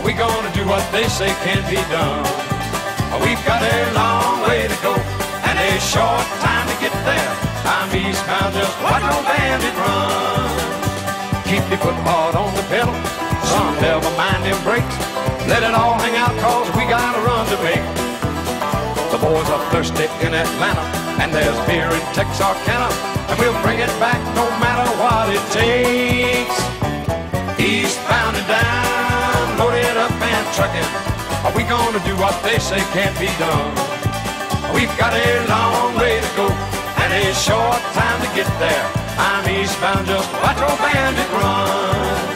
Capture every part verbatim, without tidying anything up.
We gonna do what they say can't be done. We've got a long way to go and a short time to get there. I'm eastbound, just watch old Bandit run. Keep your foot hard on the pedal, son, never mind them brakes. Let it all hang out, cause we got a run to make. The boys are thirsty in Atlanta, and there's beer in Texarkana, and we'll bring it back no matter what it takes. Eastbound and down, loaded up and trucking. Are we gonna do what they say can't be done? We've got a long way to go and a short time to get there. I'm eastbound, just watch old Bandit run.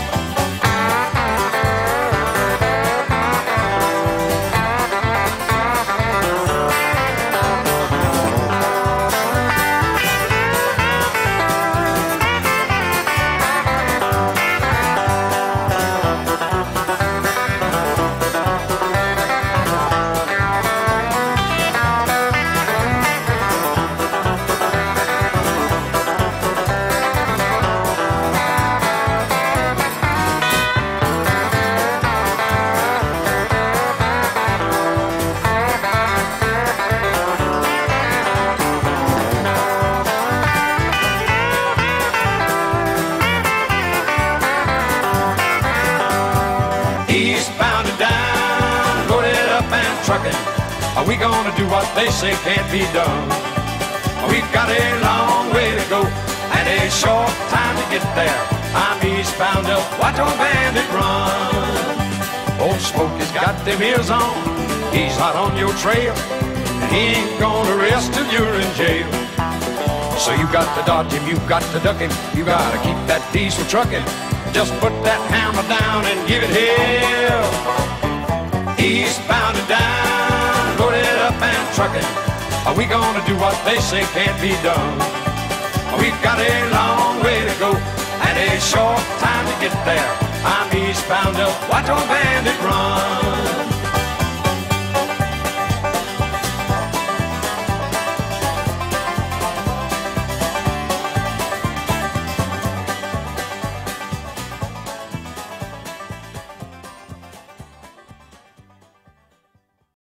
Eastbound and down, loaded up and trucking. Are we gonna do what they say can't be done? We've got a long way to go and a short time to get there. I'm eastbound, just watch old Bandit run. Old Smokey's got them ears on, he's hot on your trail, and he ain't gonna rest till you're in jail. So you got to dodge him, you got to duck him, you gotta keep that diesel trucking. Just put that hammer down and give it hell. Eastbound and down, loaded up and trucking. Are we gonna do what they say can't be done? We've got a long way to go and a short time to get there. I'm eastbound, just watch old Bandit run.